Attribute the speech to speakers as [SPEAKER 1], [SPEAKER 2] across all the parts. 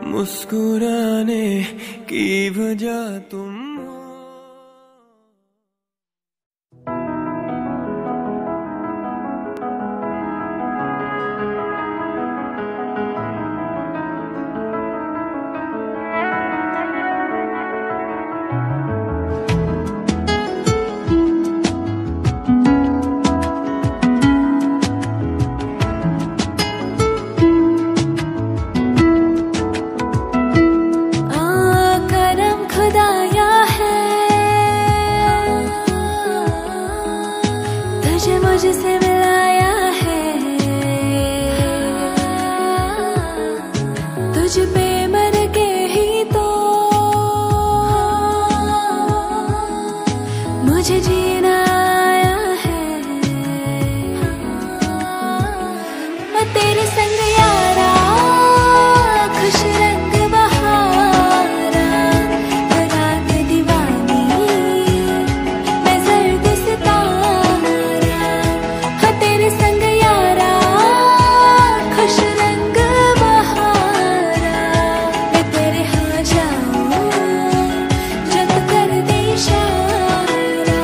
[SPEAKER 1] मुस्कुराने की वजह तुम हो।
[SPEAKER 2] मुझसे मिलाया है, तुझ पे मर के ही तो मुझे जीना आया है। मैं तेरे संग यारा, खुश रंग बहारा, रात दीवानी, मैं सर्द सितारा। तेरे संग यारा, खुश रंग बहारा, मैं तेरे हाँ जाऊं जब कर दे इशारा।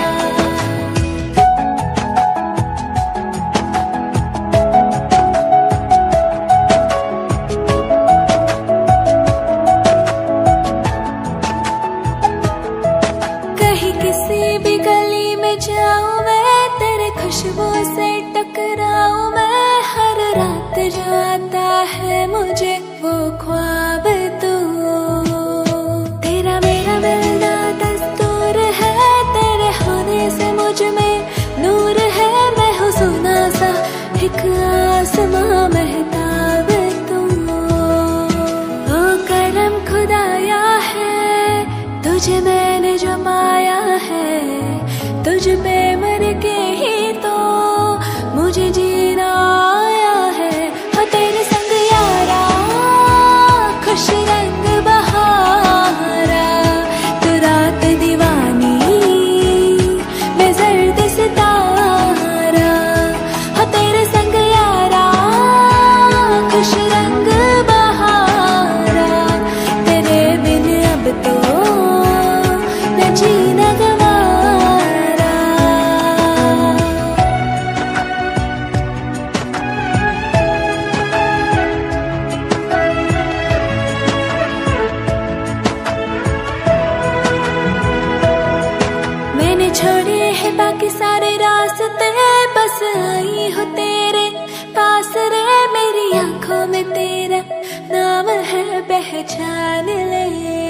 [SPEAKER 2] कहीं किसी भी गली में जाऊं मैं, तेरे खुशबू से टकराऊं मैं। हर रात जो आता है मुझे वो ख्वाब तू, तेरा मेरा मिलना दस्तूर है। तेरे होने से मुझ में नूर है, मैं हूँ सोना सा एक आसमां महताब तू। ओ करम खुदाया है, तुझे मैंने जो पाया है, तुझ पे मर के ही तो मुझे जीना आया है। हाँ तेरे संग यारा, खुश रंग बहारा, तू रात दीवानी, मैं सर्द सितारा। हाँ तेरे संग यारा, खुश रंग बहारा, तेरे बिन अब तो न जीना गवारा। मैंने छोड़े हैं बाकी सारे रास्ते, बस आई हो तेरे पास रे। मेरी आंखों में तेरा नाम है, पहचान ले।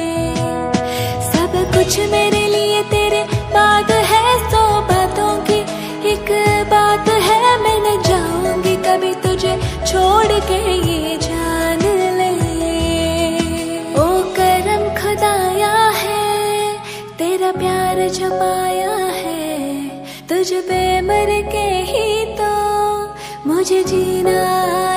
[SPEAKER 2] सब कुछ मेरे लिए तेरे बाद है, 100 बातों की एक बात है। मैं न जाऊंगी कभी तुझे छोड़ के, ये जान ले। ओ करम खुदाया है, तेरा प्यार जमाया है, तुझ पे मर के ही तो मुझे जीना